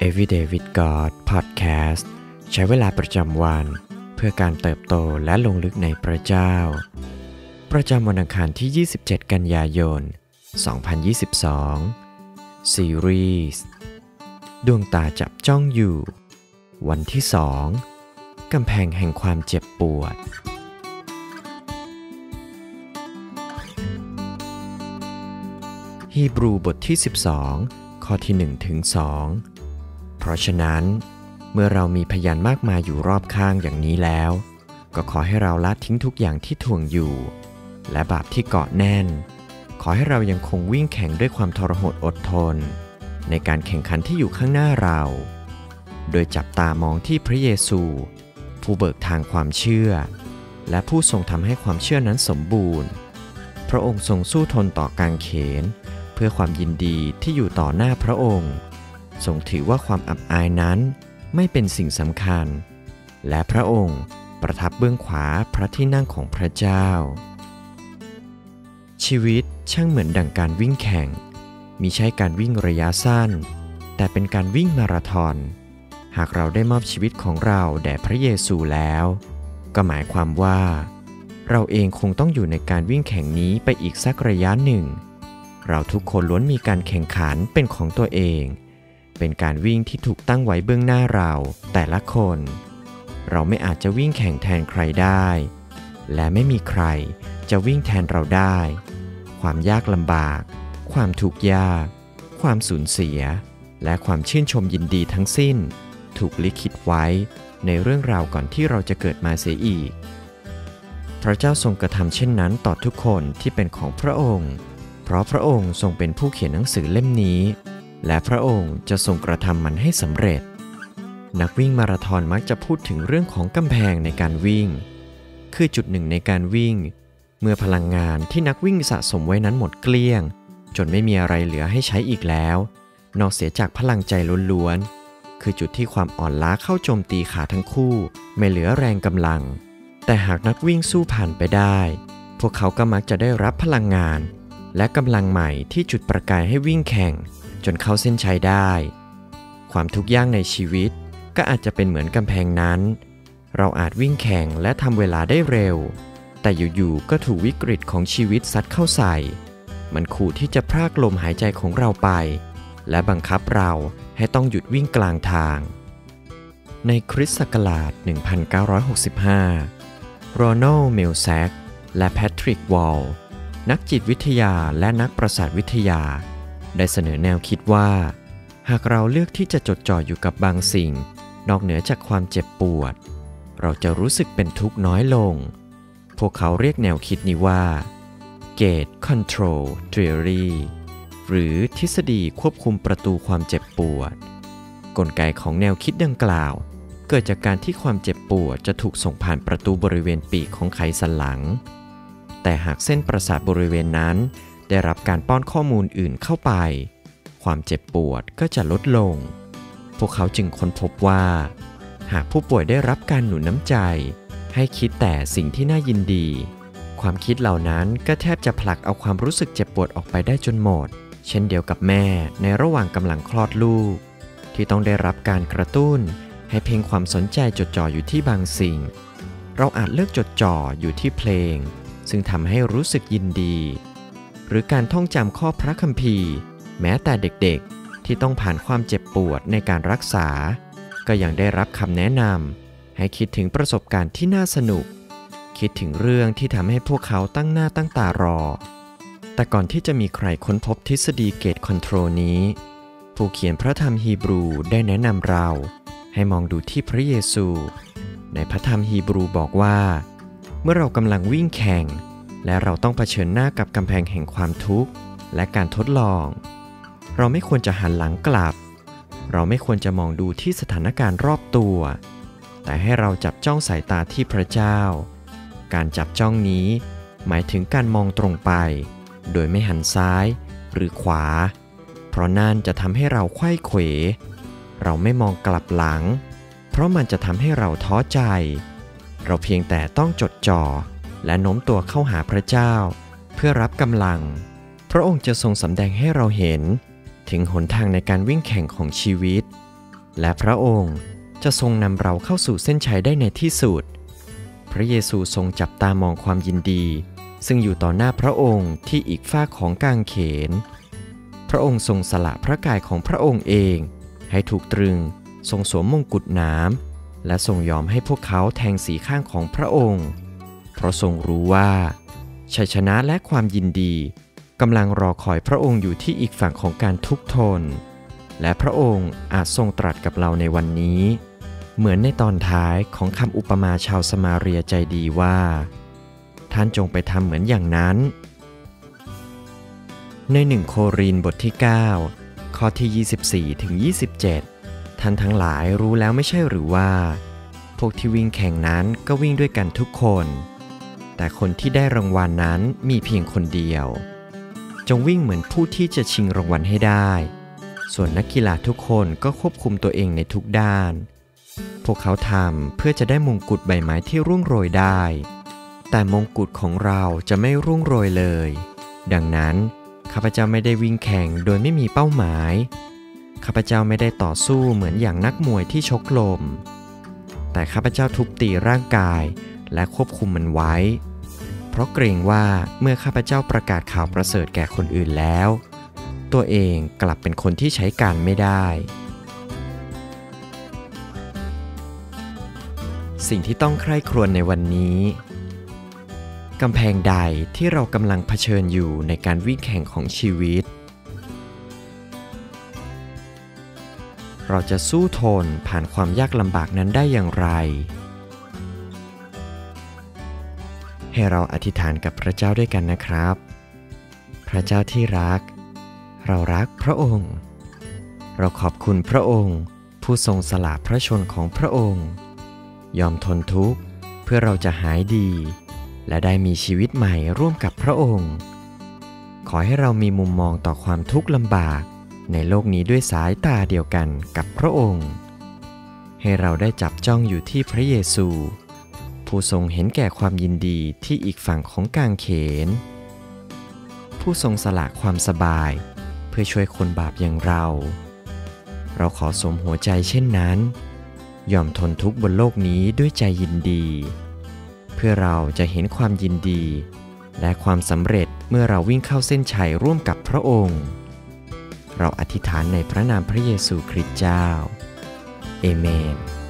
Everyday with God Podcast ใช้เวลาประจำวันเพื่อการเติบโตและลงลึกในพระเจ้าประจำวันอังคารที่ 27 กันยายน 2022 ซีรีส์ดวงตาจับจ้องอยู่วันที่ 2 กำแพงแห่งความเจ็บปวดฮีบรูบทที่ 12 ข้อที่ 1 ถึง 2 เพราะฉะนั้นเมื่อเรามีพยานมากมายอยู่รอบข้างอย่างนี้แล้วก็ขอให้เราละทิ้งทุกอย่างที่ถ่วงอยู่และบาปที่เกาะแน่นขอให้เรายังคงวิ่งแข่งด้วยความทรหดอดทนในการแข่งขันที่อยู่ข้างหน้าเราโดยจับตามองที่พระเยซูผู้เบิกทางความเชื่อและผู้ทรงทำให้ความเชื่อนั้นสมบูรณ์พระองค์ทรงสู้ทนต่อกางเขนเพื่อความยินดีที่อยู่ต่อหน้าพระองค์ทรงถือว่าความอับอายนั้นไม่เป็นสิ่งสำคัญและพระองค์ประทับเบื้องขวาพระที่นั่งของพระเจ้าชีวิตช่างเหมือนดั่งการวิ่งแข่งมิใช่การวิ่งระยะสั้นแต่เป็นการวิ่งมาราธอนหากเราได้มอบชีวิตของเราแด่พระเยซูแล้วก็หมายความว่าเราเองคงต้องอยู่ในการวิ่งแข่งนี้ไปอีกสักระยะหนึ่งเราทุกคนล้วนมีการแข่งขันเป็นของตัวเองเป็นการวิ่งที่ถูกตั้งไว้เบื้องหน้าเราแต่ละคนเราไม่อาจจะวิ่งแข่งแทนใครได้และไม่มีใครจะวิ่งแทนเราได้ความยากลำบากความทุกข์ยากความสูญเสียและความชื่นชมยินดีทั้งสิ้นถูกลิขิตไว้ในเรื่องราวก่อนที่เราจะเกิดมาเสียอีกพระเจ้าทรงกระทำเช่นนั้นต่อทุกคนที่เป็นของพระองค์เพราะพระองค์ทรงเป็นผู้เขียนหนังสือเล่มนี้และพระองค์จะทรงกระทำมันให้สำเร็จนักวิ่งมาราธอนมักจะพูดถึงเรื่องของกำแพงในการวิ่งคือจุดหนึ่งในการวิ่งเมื่อพลังงานที่นักวิ่งสะสมไว้นั้นหมดเกลี้ยงจนไม่มีอะไรเหลือให้ใช้อีกแล้วนอกเสียจากพลังใจล้วนๆคือจุดที่ความอ่อนล้าเข้าโจมตีขาทั้งคู่ไม่เหลือแรงกำลังแต่หากนักวิ่งสู้ผ่านไปได้พวกเขาก็มักจะได้รับพลังงานและกำลังใหม่ที่จุดประกายให้วิ่งแข่งจนเข้าเส้นชัยได้ความทุกข์ยากในชีวิตก็อาจจะเป็นเหมือนกำแพงนั้นเราอาจวิ่งแข่งและทำเวลาได้เร็วแต่อยู่ๆก็ถูกวิกฤตของชีวิตซัดเข้าใส่มันขู่ที่จะพรากลมหายใจของเราไปและบังคับเราให้ต้องหยุดวิ่งกลางทางในคริสต์ศักราช 1965 โรนัลด์ เมลแซกและแพทริก วอลล์นักจิตวิทยาและนักประสาทวิทยาได้เสนอแนวคิดว่าหากเราเลือกที่จะจดจ่ออยู่กับบางสิ่งนอกเหนือจากความเจ็บปวดเราจะรู้สึกเป็นทุกข์น้อยลงพวกเขาเรียกแนวคิดนี้ว่า Gate Control Theory หรือทฤษฎีควบคุมประตูความเจ็บปวดกลไกของแนวคิดดังกล่าวเกิดจากการที่ความเจ็บปวดจะถูกส่งผ่านประตูบริเวณปีกของไขสันหลังแต่หากเส้นประสาทบริเวณนั้นได้รับการป้อนข้อมูลอื่นเข้าไปความเจ็บปวดก็จะลดลงพวกเขาจึงค้นพบว่าหากผู้ป่วยได้รับการหนุนน้ำใจให้คิดแต่สิ่งที่น่ายินดีความคิดเหล่านั้นก็แทบจะผลักเอาความรู้สึกเจ็บปวดออกไปได้จนหมดเช่นเดียวกับแม่ในระหว่างกำลังคลอดลูกที่ต้องได้รับการกระตุ้นให้เพ่งความสนใจจดจ่ออยู่ที่บางสิ่งเราอาจเลือกจดจ่ออยู่ที่เพลงซึ่งทำให้รู้สึกยินดีหรือการท่องจำข้อพระคัมภีร์แม้แต่เด็กๆที่ต้องผ่านความเจ็บปวดในการรักษาก็ยังได้รับคำแนะนำให้คิดถึงประสบการณ์ที่น่าสนุกคิดถึงเรื่องที่ทำให้พวกเขาตั้งหน้าตั้งตารอแต่ก่อนที่จะมีใครค้นพบทฤษฎีเกตคอนโทรลนี้ผู้เขียนพระธรรมฮีบรูได้แนะนำเราให้มองดูที่พระเยซูในพระธรรมฮีบรูบอกว่าเมื่อเรากำลังวิ่งแข่งและเราต้องเผชิญหน้ากับกำแพงแห่งความทุกข์และการทดลองเราไม่ควรจะหันหลังกลับเราไม่ควรจะมองดูที่สถานการณ์รอบตัวแต่ให้เราจับจ้องสายตาที่พระเจ้าการจับจ้องนี้หมายถึงการมองตรงไปโดยไม่หันซ้ายหรือขวาเพราะนั่นจะทำให้เราไขว้เขวเราไม่มองกลับหลังเพราะมันจะทำให้เราท้อใจเราเพียงแต่ต้องจดจ่อและโน้มตัวเข้าหาพระเจ้าเพื่อรับกำลังพระองค์จะทรงสำแดงให้เราเห็นถึงหนทางในการวิ่งแข่งของชีวิตและพระองค์จะทรงนำเราเข้าสู่เส้นชัยได้ในที่สุดพระเยซูทรงจับตามองความยินดีซึ่งอยู่ต่อหน้าพระองค์ที่อีกฝ้าของกางเขนพระองค์ทรงสละพระกายของพระองค์เองให้ถูกตรึงทรงสวมมงกุฎน้ำและทรงยอมให้พวกเขาแทงสีข้างของพระองค์เพราะทรงรู้ว่าชัยชนะและความยินดีกำลังรอคอยพระองค์อยู่ที่อีกฝั่งของการทุกข์ทนและพระองค์อาจทรงตรัสกับเราในวันนี้เหมือนในตอนท้ายของคำอุปมาชาวสมาเรียใจดีว่าท่านจงไปทำเหมือนอย่างนั้นใน1โครินธ์บทที่9ข้อที่24ถึง27ท่านทั้งหลายรู้แล้วไม่ใช่หรือว่าพวกที่วิ่งแข่งนั้นก็วิ่งด้วยกันทุกคนแต่คนที่ได้รางวัลนั้นมีเพียงคนเดียวจงวิ่งเหมือนผู้ที่จะชิงรางวัลให้ได้ส่วนนักกีฬาทุกคนก็ควบคุมตัวเองในทุกด้านพวกเขาทำเพื่อจะได้มงกุฎใบไม้ที่ร่วงโรยได้แต่มงกุฎของเราจะไม่ร่วงโรยเลยดังนั้นข้าพเจ้าไม่ได้วิ่งแข่งโดยไม่มีเป้าหมายข้าพเจ้าไม่ได้ต่อสู้เหมือนอย่างนักมวยที่ชกลมแต่ข้าพเจ้าทุบตีร่างกายและควบคุมมันไว้เพราะเกรงว่าเมื่อข้าพเจ้าประกาศข่าวประเสริฐแก่คนอื่นแล้วตัวเองกลับเป็นคนที่ใช้การไม่ได้สิ่งที่ต้องใคร่ครวญในวันนี้กำแพงใดที่เรากำลังเผชิญอยู่ในการวิ่งแข่งของชีวิตเราจะสู้ทนผ่านความยากลำบากนั้นได้อย่างไรให้เราอธิษฐานกับพระเจ้าด้วยกันนะครับพระเจ้าที่รักเรารักพระองค์เราขอบคุณพระองค์ผู้ทรงสละพระชนของพระองค์ยอมทนทุกข์เพื่อเราจะหายดีและได้มีชีวิตใหม่ร่วมกับพระองค์ขอให้เรามีมุมมองต่อความทุกข์ลำบากในโลกนี้ด้วยสายตาเดียวกันกับพระองค์ให้เราได้จับจ้องอยู่ที่พระเยซูผู้ทรงเห็นแก่ความยินดีที่อีกฝั่งของกางเขนผู้ทรงสละความสบายเพื่อช่วยคนบาปอย่างเราขอสวมหัวใจเช่นนั้นยอมทนทุกข์บนโลกนี้ด้วยใจยินดีเพื่อเราจะเห็นความยินดีและความสำเร็จเมื่อเราวิ่งเข้าเส้นชัยร่วมกับพระองค์เราอธิษฐานในพระนามพระเยซูคริสต์เจ้าเอเมน